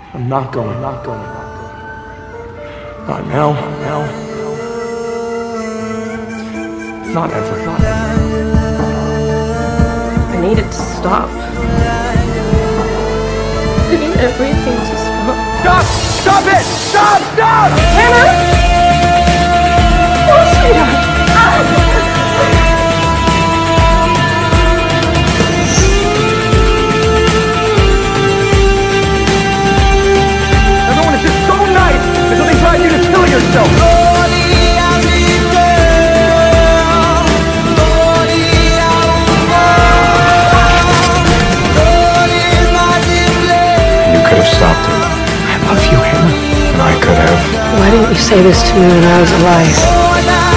I'm not going. Not now. Not ever. I need it to stop. I need everything to stop. Stop! Stop it! Stop! Hannah! Oh, sweetheart! Everyone is just so nice until they drive you to kill yourself. You could have stopped him. I love you, Hannah. And I could have. Why didn't you say this to me when I was alive?